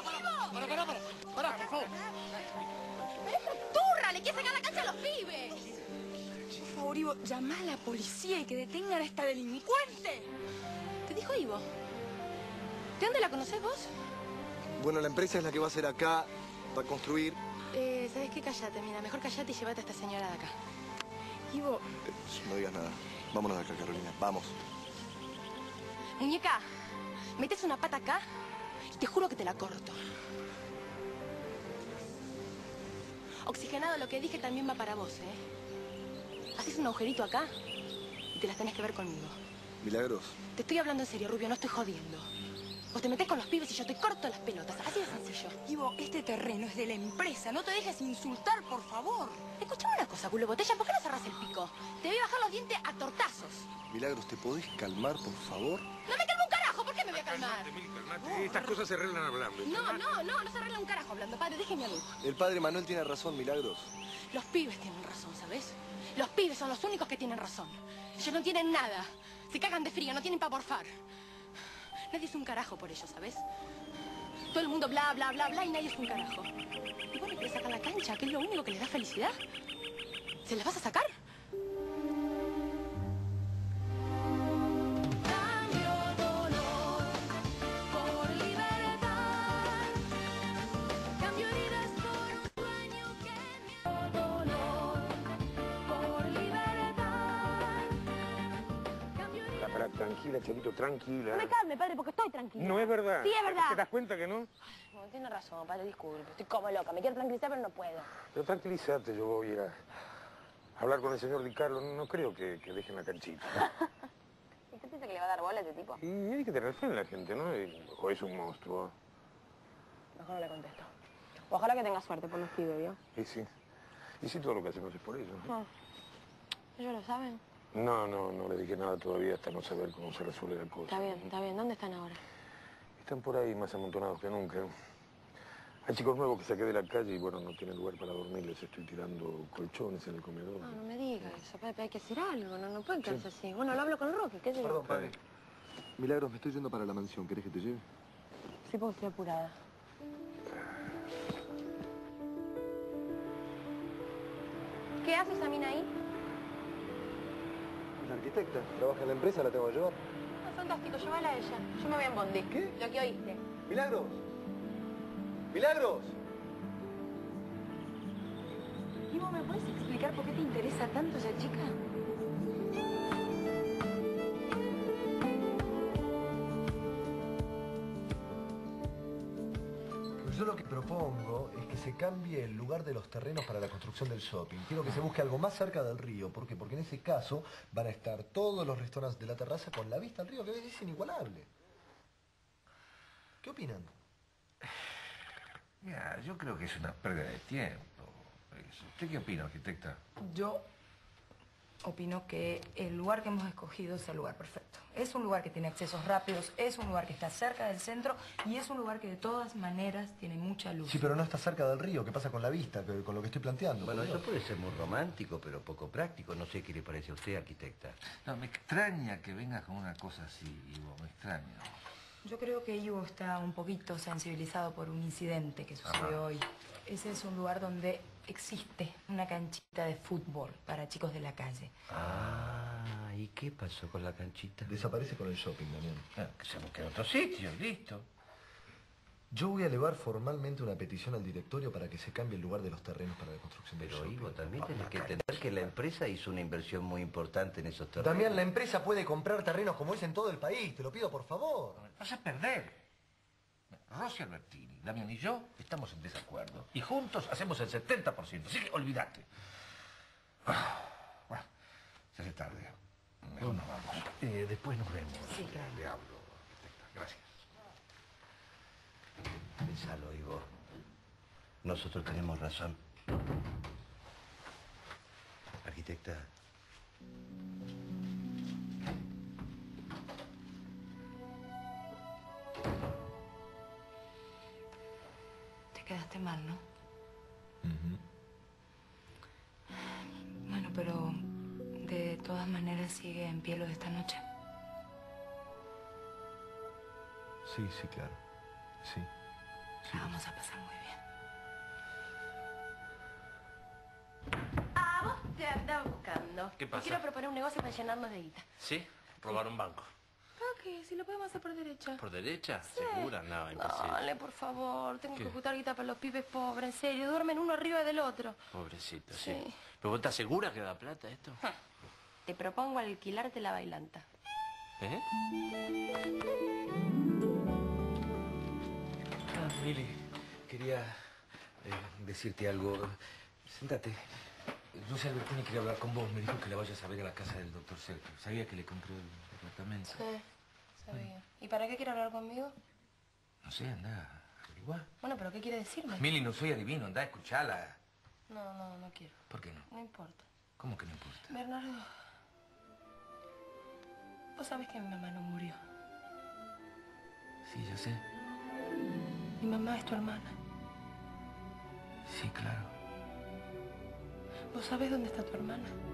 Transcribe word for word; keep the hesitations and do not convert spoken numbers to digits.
Pará, pará, pará. Pará, por favor. ¡Pero es turra! ¡Le quiere sacar la cancha a los pibes! Por favor, Ivo, llama a la policía y que detengan a esta delincuente. ¿Te dijo Ivo? ¿De dónde la conocés vos? Bueno, la empresa es la que va a hacer acá, va a construir. Eh, ¿sabes qué? Callate, mira. Mejor callate y llévate a esta señora de acá. Ivo... Eh, no digas nada. Vámonos de acá, Carolina. Vamos. Muñeca, metes una pata acá y te juro que te la corto. Oxigenado, lo que dije también va para vos, ¿eh? Haces un agujerito acá y te las tenés que ver conmigo. Milagros. Te estoy hablando en serio, Rubio, no estoy jodiendo. Vos te metés con los pibes y yo te corto las pelotas. Así de sencillo. Ivo, este terreno es de la empresa. No te dejes insultar, por favor. Escuchame una cosa, culo botella. ¿Por qué no cerrás el pico? Te voy a bajar los dientes a tortazos. Milagros, ¿te podés calmar, por favor? No me calmo un carajo. ¿Por qué me voy a calmar? Calmate, Mil, calmate. Estas cosas se arreglan hablando. No, no, no. No se arregla un carajo hablando. Padre, déjeme a mí. El padre Manuel tiene razón, Milagros. Los pibes tienen razón, ¿sabes? Los pibes son los únicos que tienen razón. Ellos no tienen nada. Se cagan de frío, no tienen para morfar. Nadie es un carajo por ellos, ¿sabes? Todo el mundo bla, bla, bla, bla y nadie es un carajo. ¿Y vos le querés sacar la cancha, que es lo único que les da felicidad? ¿Se las vas a sacar? Tranquila, Cholito, tranquila. No me calme, padre, porque estoy tranquila. No es verdad. Sí, es verdad. ¿Te das cuenta que no? No, tiene razón, padre, disculpe. Estoy como loca. Me quiero tranquilizar, pero no puedo. Pero tranquilízate, yo voy a hablar con el señor Di Carlo. No creo que, que dejen la canchita. ¿Usted piensa que le va a dar bola a este tipo? Y hay que tener fe en la gente, ¿no? O es un monstruo. Mejor no le contesto. Ojalá que tenga suerte por los pibes, ¿vio? Y sí. Y sí, todo lo que hacemos es por ellos, ¿no? Ah, ¿ellos lo saben? No, no, no le dije nada todavía hasta no saber cómo se resuelve la cosa. Está bien, está bien. ¿Dónde están ahora? Están por ahí más amontonados que nunca. Hay chicos nuevos que saqué de la calle y, bueno, no tienen lugar para dormir. Les estoy tirando colchones en el comedor. No, no me digas eso, padre. Hay que decir algo. No, no pueden quedarse sí. así. Bueno, lo hablo con Roque. ¿Qué sé yo? Perdón, padre. Milagros, me estoy yendo para la mansión. ¿Querés que te lleve? Sí, porque estoy apurada. ¿Qué hace esa mina ahí? La arquitecta. Trabaja en la empresa, la tengo que llevar. Ah, fantástico. Llévala a ella. Yo me voy en bondi. ¿Qué? Lo que oíste. ¡Milagros! ¡Milagros! Ivo, ¿me puedes explicar por qué te interesa tanto esa chica? Yo lo que propongo es que se cambie el lugar de los terrenos para la construcción del shopping. Quiero que se busque algo más cerca del río. ¿Por qué? Porque en ese caso van a estar todos los restaurantes de la terraza con la vista al río, que es inigualable. ¿Qué opinan? Mira, yo creo que es una pérdida de tiempo. ¿Usted qué opina, arquitecta? Yo opino que el lugar que hemos escogido es el lugar perfecto. Es un lugar que tiene accesos rápidos, es un lugar que está cerca del centro y es un lugar que de todas maneras tiene mucha luz. Sí, pero no está cerca del río. ¿Qué pasa con la vista, con lo que estoy planteando? Bueno, eso puede ser muy romántico, pero poco práctico. No sé qué le parece a usted, arquitecta. No, me extraña que venga con una cosa así, Ivo, me extraña. Yo creo que Ivo está un poquito sensibilizado por un incidente que sucedió Ajá. hoy. Ese es un lugar donde existe una canchita de fútbol para chicos de la calle. Ah, ¿y qué pasó con la canchita? Desaparece con el shopping, Damián. Ah, que se busque en otro sitio, listo. Yo voy a elevar formalmente una petición al directorio para que se cambie el lugar de los terrenos para la construcción del Pero, shopping. Ivo, también tenés que entender que la empresa hizo una inversión muy importante en esos terrenos. Damián, la empresa puede comprar terrenos como es en todo el país. Te lo pido, por favor. Vas a perder. Rosy Albertini, Damián y yo estamos en desacuerdo. Y juntos hacemos el setenta por ciento. Así que olvídate. Ah, bueno, se hace tarde. Mejor nos vamos. Eh, después nos vemos. Sí, claro. Le hablo, arquitecta. Gracias. Pensalo, Ivo. Nosotros tenemos razón. Arquitecta. Te quedaste mal, ¿no? Uh-huh. Bueno, pero de todas maneras sigue en pie lo de esta noche. Sí, sí, claro. Sí, La vamos a pasar muy bien. Ah, vos te andás buscando. ¿Qué pasa? Te quiero proponer un negocio para llenarnos de guita. ¿Sí? Robar un banco. ¿Para qué? Si lo podemos hacer por derecha. ¿Por derecha? Sí. ¿Segura? No, imposible. Dale, por favor. Tengo ¿Qué? que juntar guita para los pibes pobres, en serio. Duermen uno arriba del otro. Pobrecito, sí. Sí. ¿Pero vos estás segura que da plata esto? Te propongo alquilarte la bailanta. ¿Eh? Ah, Mili, quería eh, decirte algo. Sentate. Rosa Albertini quería hablar con vos. Me dijo que la vayas a ver a la casa del doctor Sergio. Sabía que le compró el departamento. Sí, sabía. ¿Y para qué quiere hablar conmigo? No sé, anda, averigua. Bueno, ¿pero qué quiere decirme? Mili, no soy adivino, anda, escuchala. No, no, no quiero. ¿Por qué no? No importa. ¿Cómo que no importa? Bernardo, vos sabés que mi mamá no murió. Sí, yo sé. Mi mamá es tu hermana. Sí, claro. ¿Vos sabés dónde está tu hermana?